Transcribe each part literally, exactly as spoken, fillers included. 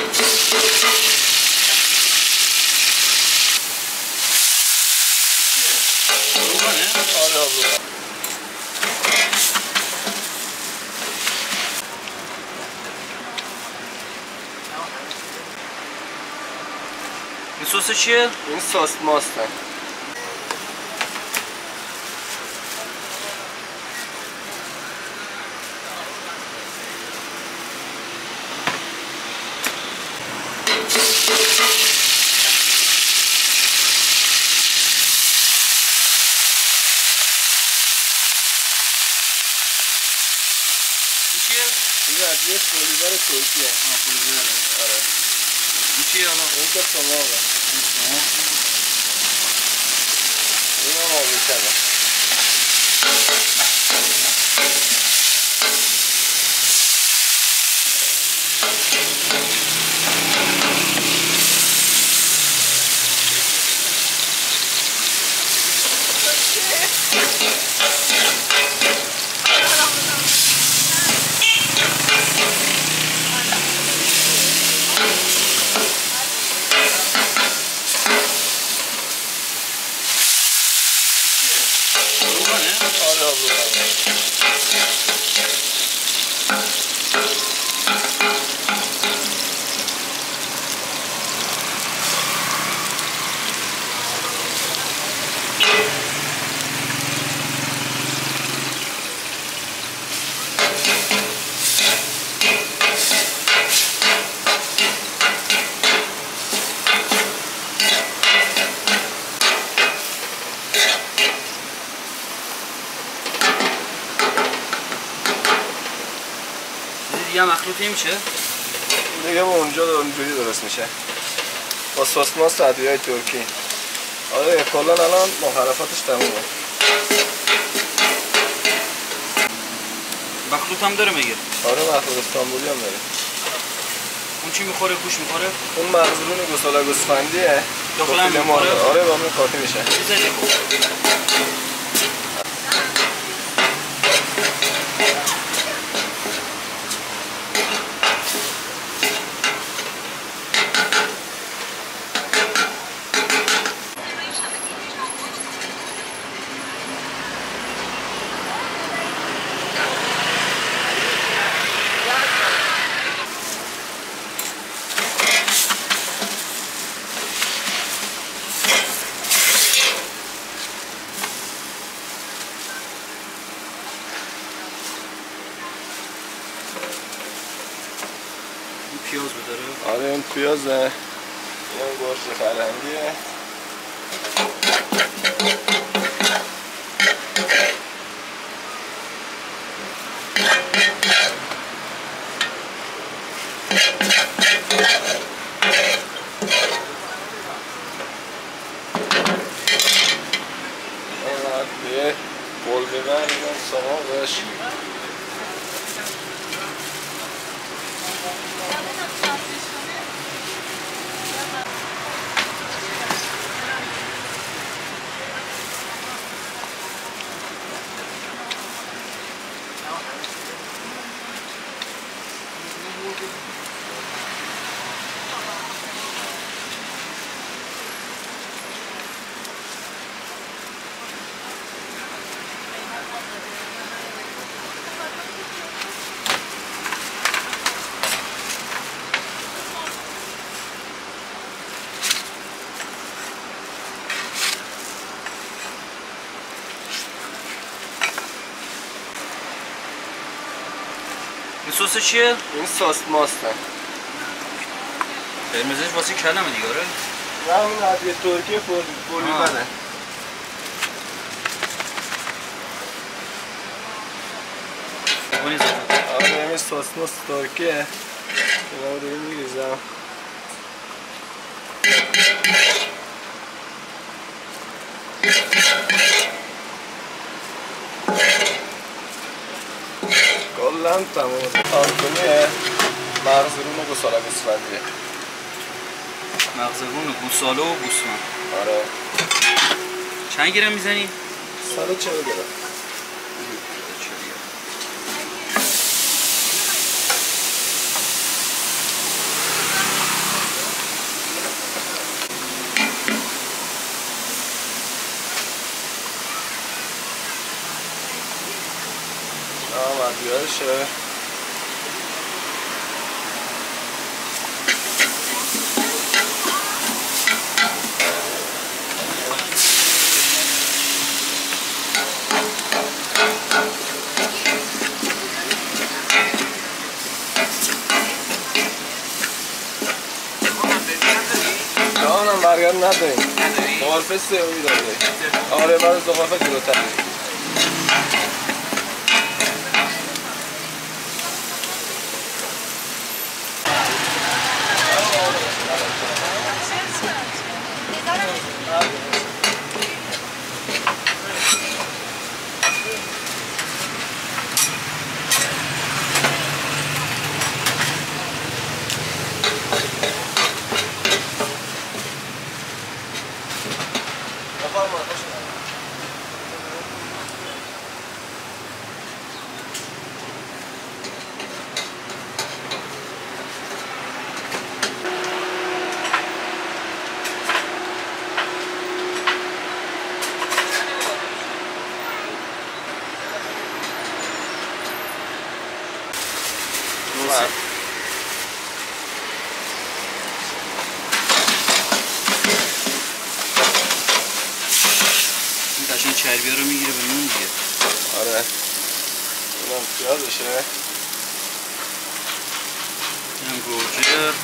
این سس چیه؟ این سس ماسته. این ادویه پولیور ترکیه. آه پولیور. آره. این چیه حالا؟ این که سماقه. این سماق. این هم آبیشنه. دیگه مخلوطی میشه؟ دیگه با اونجا اونجوری درست میشه با سس ماست و ادویه‌های ترکی. آره کلا الان مخالفاتش تمومه. مخلوط هم داره میگه؟ آره مخلوط استانبولی هم داره. اون چی میخوره؟ گوش میخوره؟ اون مغزرون گوساله گوسفندیه. داخل هم میخوره؟ آره با من قاطی میشه. بزنی خوب. پیاز بداره؟ آره این پیازه. این گوشت فرنگیه. یه بلغیقه میگن سماقش. این سس چیه؟ این سس ماسته. قرمزش واسه کلمه دیگه آره؟ نه اون ادویه ترکی پولیوره. آره این سس ماست ترکیه. اینا رو دیگه میریزم. کلن تمام. تانتونیه مغزرون گوساله گوسفندیه. مغزرون گوساله و گوسفند. آره. چند گرم میزنی؟ صد و چهل گرم. بیارشه. جانم برگرد نداریم. قارفه سیوی داره. آره بعد از دو قارفه جلوتر. این قشنگ چربی ها رو میگیره به نون دیگه. آره اونم پیازشه. اینم گوجه.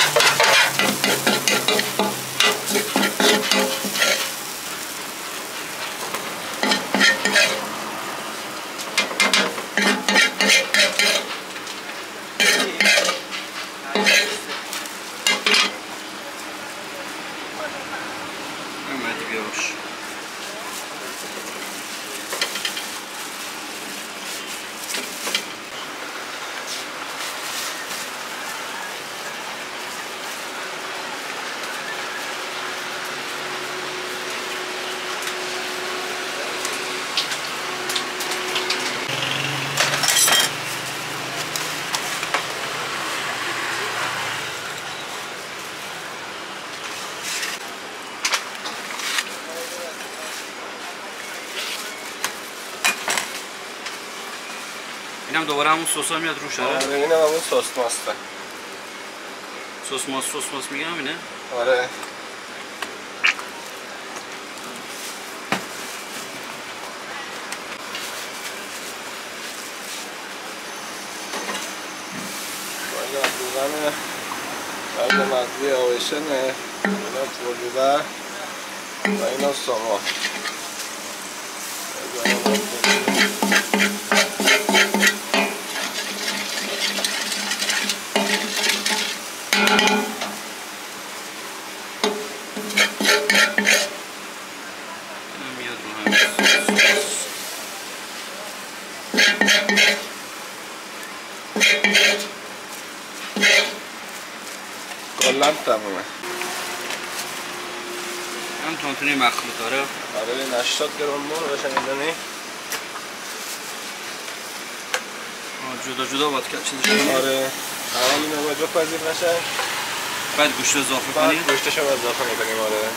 اینم دوباره همون سسا میاد روش. آره آره اینم همون سس ماسته. سس ماست سس ماست میگم اینه. آره باید دوغنه بعد مغزی آویشنه. اینا پرلیبر و اینا ساما. کلن تمومه. هم تانتونی مخلوط. آره آره این هشتاد گرم مرغ بشن میدونی. جدا جدا باید کرد چیزش کنی. آره اول اینو باید بپذیر نشه. بعد گوشت رو اضافه بعد کنی. گوشتش رو اضافه میکنیم. آره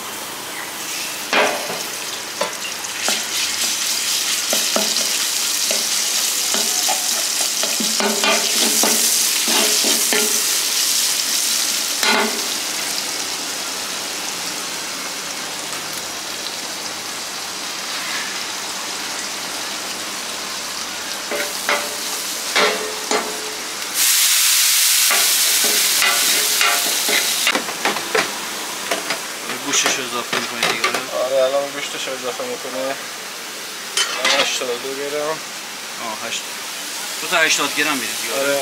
گوشتش رو اضافه میکنی دیگه. آره الان گوشتش رو اضافه میکنه. الان هشتاد و دو گرم. آه هشت دو تا هشتاد گرم میره دیگه. آره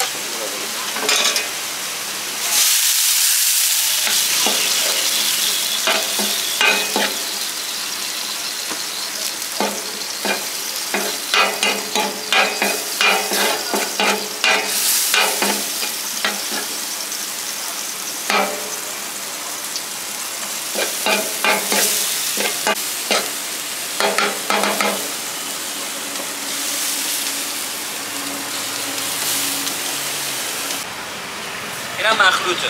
اینم مخلوطه.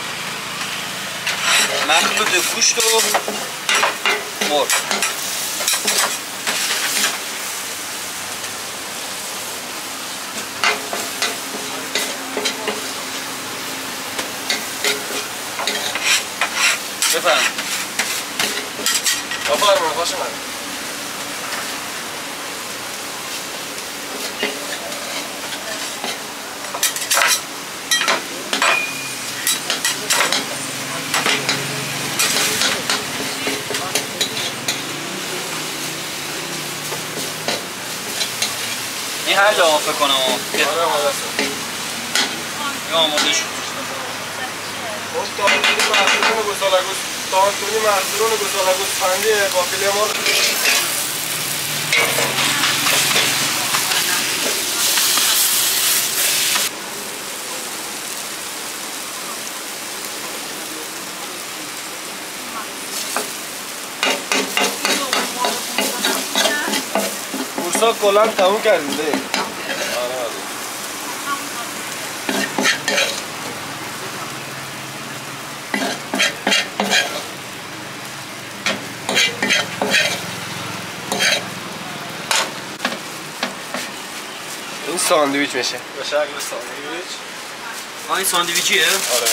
مخلوط گوشت و مرغ. بفرمایید. بفرمایید خوش اومد. این هر جا فکر کنم آره آره یا آماده شد. اون تانتونی محصولون گوسالاگوس تانتونی محصولون گوسالاگوس پنجی با فیله مرغ. کورسا کلان تموم کردیم دیگه. آره آره. این ساندویچ میشه. به شکل ساندویچ. آه این ساندویچیه؟ آره.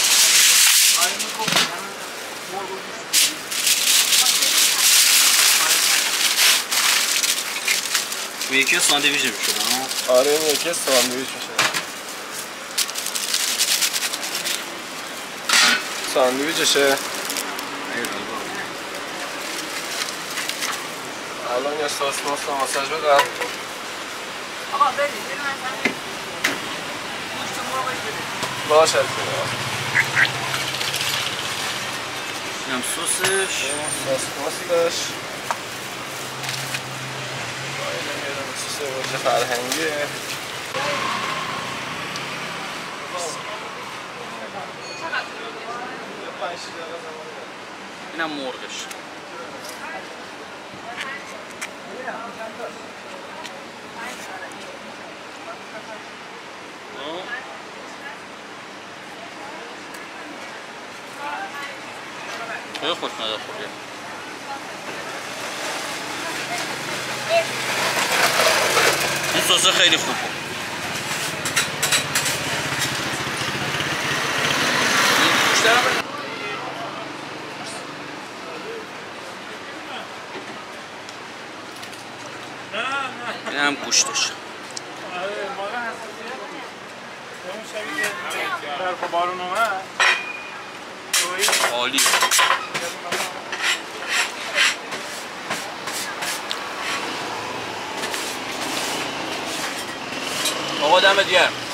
و یکی ساندویچ میشه. آره این یکی ساندویچ میشه. ساندویچشه. الان یه سس ماست ماساژ بدم. آقا برید برید مثلا گوشت مرغ بدید. باشه. اینم سسش. سس ماستش. سس فرهنگیه. اینم مرغش. خیلی خوش مزه خوبیه. این سس خیلی خوبه. این هم گوشتش. عالی. آقا دمت گرم.